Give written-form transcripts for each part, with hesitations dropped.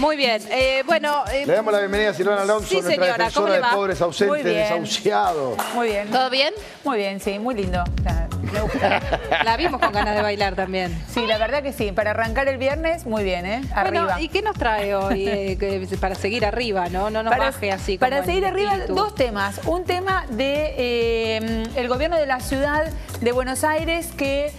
Muy bien. Le damos la bienvenida a Silvana Alonso, sí, nuestra señora, defensora de pobres ausentes, desahuciados. Muy bien. ¿Todo bien? Muy bien, sí, muy lindo. Me gusta. La vimos con ganas de bailar también. Sí, la verdad que sí. Para arrancar el viernes, muy bien, ¿eh? Arriba. Bueno, ¿y qué nos trae hoy para seguir arriba, no? No nos baje así como Para seguir arriba, espíritu. dos temas. Un tema de el gobierno de la ciudad de Buenos Aires que,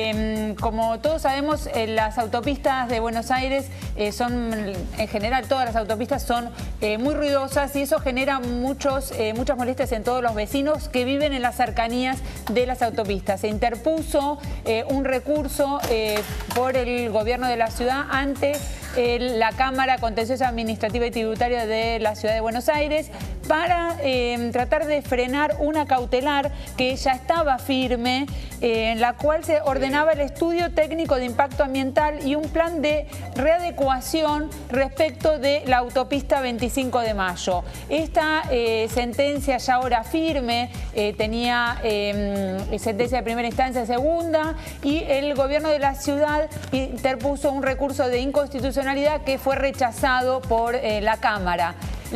como todos sabemos, las autopistas de Buenos Aires son, en general, todas las autopistas son muy ruidosas y eso genera muchas molestias en todos los vecinos que viven en las cercanías de las autopistas. Se interpuso un recurso por el gobierno de la ciudad ante la Cámara Contenciosa Administrativa y Tributaria de la Ciudad de Buenos Aires para tratar de frenar una cautelar que ya estaba firme, en la cual se ordenaba el estudio técnico de impacto ambiental y un plan de readecuación respecto de la autopista 25 de Mayo. Esta sentencia ya ahora firme, tenía sentencia de primera instancia, segunda, y el gobierno de la ciudad interpuso un recurso de inconstitucionalidad que fue rechazado por la Cámara.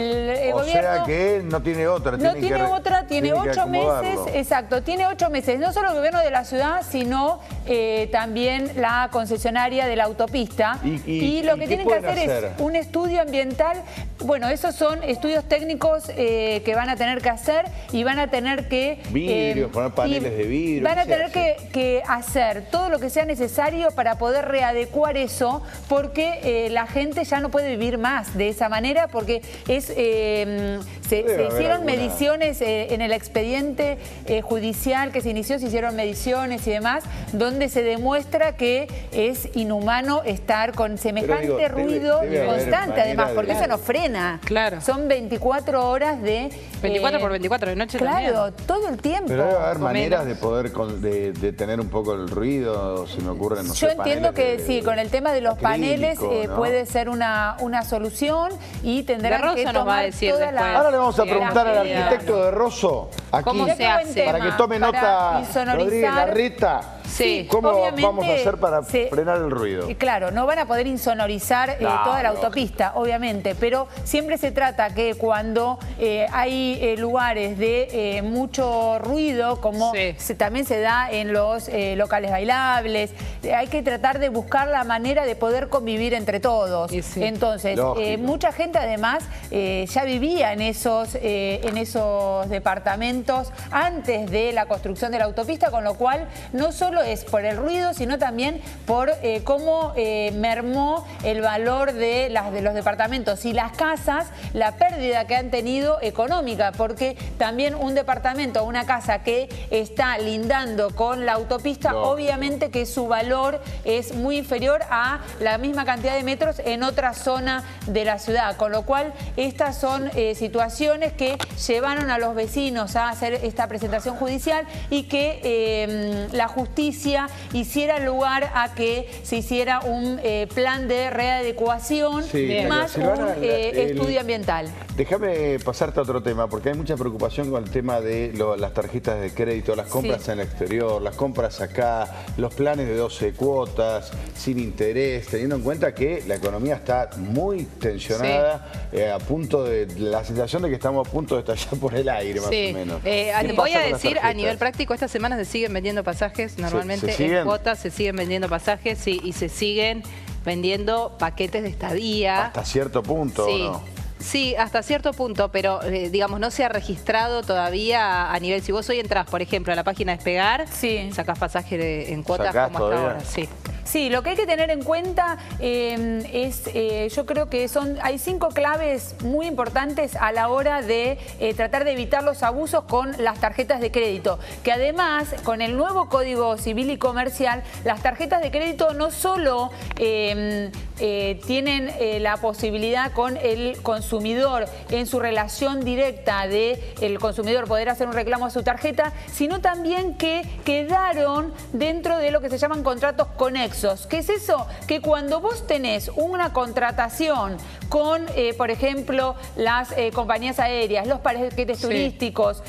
O sea que no tiene otra. Tiene 8 meses, exacto, tiene 8 meses. No solo el gobierno de la ciudad, sino también la concesionaria de la autopista. Y lo que tienen que hacer es un estudio ambiental. Bueno, esos son estudios técnicos que van a tener que hacer y van a tener que... Vidrios, poner paneles de vidrio. Van a tener que hacer todo lo que sea necesario para poder readecuar eso, porque la gente ya no puede vivir más de esa manera, porque se hicieron mediciones en el expediente judicial que se inició, se hicieron mediciones y demás, donde se demuestra que es inhumano estar con semejante ruido constante, además, porque eso no frena. Claro. Son 24 horas de... 24 por 24 de noche claro, también. todo el tiempo. Pero debe haber maneras de poder detener un poco el ruido, se me ocurre, no sé. Yo entiendo que sí, con el tema de los paneles ¿no? puede ser una solución y tendrán que tomar va a decir toda la... Ahora le vamos a preguntar al arquitecto de Rosso, aquí, ¿Cómo se hace? para que tome nota, insonorizar. Rodríguez Larreta. Sí, ¿Cómo obviamente vamos a hacer para frenar el ruido? Claro, no van a poder insonorizar toda la autopista, obviamente, pero siempre se trata que cuando hay lugares de mucho ruido, como también se da en los locales bailables, hay que tratar de buscar la manera de poder convivir entre todos. Entonces, mucha gente además ya vivía en esos departamentos antes de la construcción de la autopista, con lo cual no solo es por el ruido, sino también por cómo mermó el valor de los departamentos y las casas, la pérdida que han tenido económica, porque también un departamento o una casa que está lindando con la autopista, obviamente que su valor es muy inferior a la misma cantidad de metros en otra zona de la ciudad, con lo cual estas son situaciones que llevaron a los vecinos a hacer esta presentación judicial y que la justicia hiciera lugar a que se hiciera un plan de readecuación más un estudio ambiental. Déjame pasarte a otro tema, porque hay mucha preocupación con el tema de las tarjetas de crédito, las compras en el exterior, las compras acá, los planes de 12 cuotas, sin interés, teniendo en cuenta que la economía está muy tensionada, a punto de... La sensación de que estamos a punto de estallar por el aire, más o menos. Voy a decir, a nivel práctico, esta semana se siguen vendiendo pasajes, normalmente en cuotas se siguen vendiendo pasajes y se siguen vendiendo paquetes de estadía. Hasta cierto punto, ¿o no? Sí, hasta cierto punto, pero digamos, no se ha registrado todavía a nivel... Si vos hoy entras, por ejemplo, a la página Despegar, sacás pasaje en cuotas como hasta ahora. Sí, lo que hay que tener en cuenta yo creo que hay 5 claves muy importantes a la hora de tratar de evitar los abusos con las tarjetas de crédito. Que además, con el nuevo Código Civil y Comercial, las tarjetas de crédito no solo tienen la posibilidad con el consumidor en su relación directa de el consumidor poder hacer un reclamo a su tarjeta, sino también que quedaron dentro de lo que se llaman contratos conexos. ¿Qué es eso? Que cuando vos tenés una contratación con, por ejemplo, las compañías aéreas, los paquetes turísticos,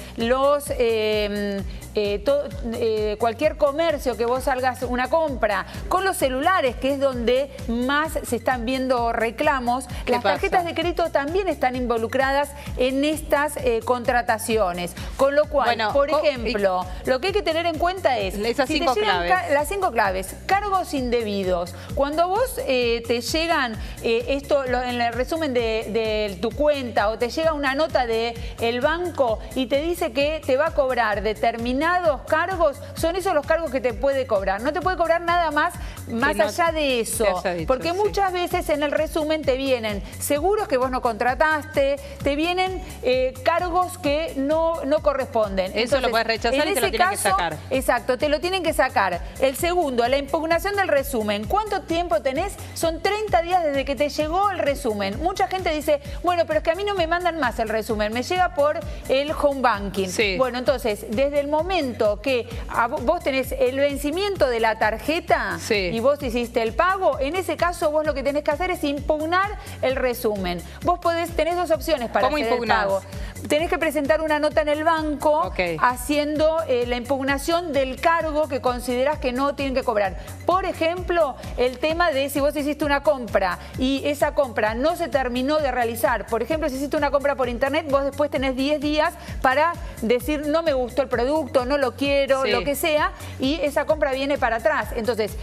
cualquier comercio que vos salgas una compra, con los celulares, que es donde más se están viendo reclamos, las tarjetas de crédito también están involucradas en estas contrataciones. Con lo cual, por ejemplo, lo que hay que tener en cuenta es esas si 5 claves. Las 5 claves. Cargos indebidos. Cuando vos te llegan esto en el resumen de tu cuenta o te llega una nota del banco y te dice que te va a cobrar determinados cargos, son esos los cargos que te puede cobrar. No te puede cobrar nada más allá de eso. Porque muchas veces en el resumen te vienen seguros que vos no contrataste, te vienen cargos que no corresponden. Eso entonces, lo puedes rechazar y te lo tienen que sacar. Exacto, te lo tienen que sacar. El segundo, la impugnación del resumen. ¿Cuánto tiempo tenés? Son 30 días desde que te llegó el resumen. Mucha gente dice, bueno, pero es que a mí no me mandan más el resumen, me llega por el home banking. Sí. Bueno, entonces, desde el momento que vos tenés el vencimiento de la tarjeta y vos hiciste el pago, en ese caso vos lo que tenés que hacer es impugnar el resumen. Vos tenés 2 opciones para hacer el pago. Tenés que presentar una nota en el banco haciendo la impugnación del cargo que considerás que no tienen que cobrar. Por ejemplo, el tema de si vos hiciste una compra y esa compra no se terminó de realizar. Por ejemplo, si hiciste una compra por internet, vos después tenés 10 días para decir no me gustó el producto, no lo quiero, lo que sea, y esa compra viene para atrás. Entonces,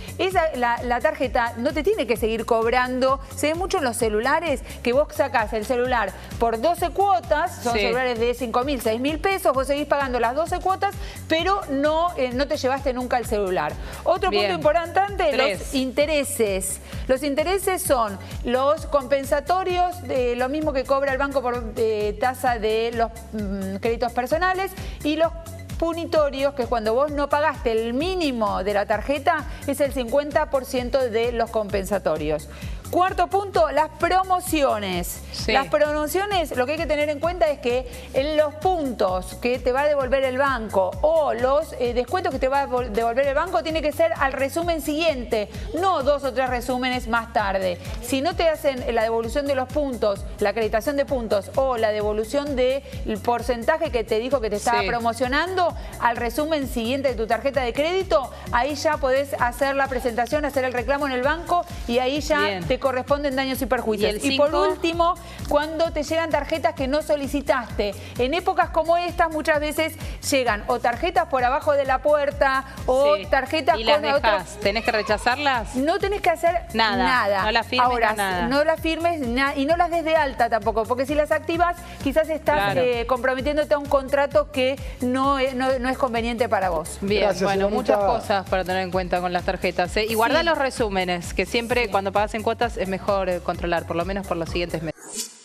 la tarjeta no te tiene que seguir cobrando. Se ve mucho en los celulares que vos sacás el celular por 12 cuotas, son celulares de 5.000, 6.000 pesos, vos seguís pagando las 12 cuotas, pero no te llevaste nunca el celular. Otro punto importante, los intereses. Los intereses son los compensatorios, lo mismo que cobra el banco por tasa de los créditos personales, y los punitorios, que es cuando vos no pagaste el mínimo de la tarjeta, es el 50% de los compensatorios. Cuarto punto, las promociones. Las promociones, lo que hay que tener en cuenta es que en los puntos que te va a devolver el banco o los descuentos que te va a devolver el banco tiene que ser al resumen siguiente, no 2 o 3 resúmenes más tarde. Si no te hacen la devolución de los puntos, la acreditación de puntos o la devolución del porcentaje que te dijo que te estaba promocionando al resumen siguiente de tu tarjeta de crédito, ahí ya podés hacer la presentación, hacer el reclamo en el banco y ahí ya te corresponden daños y perjuicios. Y por último, cuando te llegan tarjetas que no solicitaste. En épocas como estas muchas veces llegan o tarjetas por abajo de la puerta o tarjetas con otros. ¿Tenés que rechazarlas? No tenés que hacer nada. No las firmes. Ahora, no las firmes y no las des de alta tampoco, porque si las activas quizás estás comprometiéndote a un contrato que no es conveniente para vos. Bien, bueno, muchas cosas para tener en cuenta con las tarjetas. Y guarda los resúmenes, que siempre cuando pagas en cuotas es mejor controlar, por lo menos por los siguientes meses.